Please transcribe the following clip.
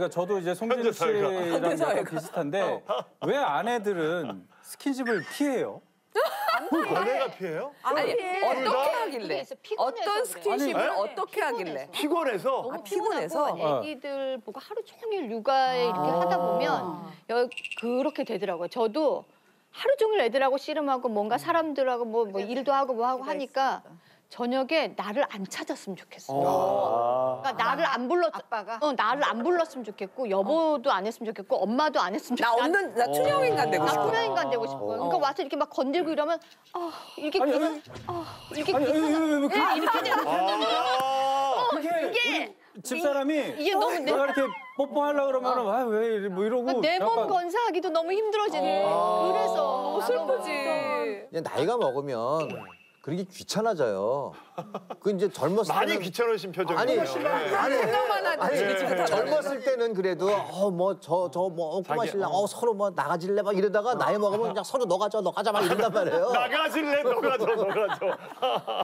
그러니까 저도 이제 송진우 씨랑 약간 비슷한데 왜 아내들은 스킨십을 피해요? 아내가 피해요? 아니, 어떻게 하길래? 어떤 그래. 스킨십을 어떻게 하길래? 피곤해서? 피곤해서? 애기들 보고 하루 종일 육아에 이렇게 하다 보면 그렇게 되더라고요. 저도 하루 종일 애들하고 씨름하고 뭔가 사람들하고 뭐 일도 하고 뭐 하고 하니까 저녁에 나를 안 찾았으면 좋겠어. 그러니까 나를 안 불렀 아빠가 나를 안 불렀으면 좋겠고 여보도 안 했으면 좋겠고 엄마도 안 했으면 좋겠고. 나 투명 인간 되고 싶어. 투명 인간 되고 싶어요. 그러니까 와서 이렇게 막 건들고 이러면 이렇게 이렇게 이게 집사람이 이게 너무 내가 이렇게 뽀뽀하려고 그러면 왜 뭐 이러고 내 몸 약간 건사하기도 너무 힘들어지는 그래서 너무 슬프지. 이제 나이가 먹으면 그러기 귀찮아져요. 그 이제 젊었을 때는 많이 귀찮으신 표정이에요. 생각만 하지. 젊었을 때는 그래도 뭐 꼬마 신랑 서로 뭐 나가질래 막 이러다가 나이 먹으면 그냥 서로 너 가져 막 이런단 말이에요. 나가질래, 너 가져.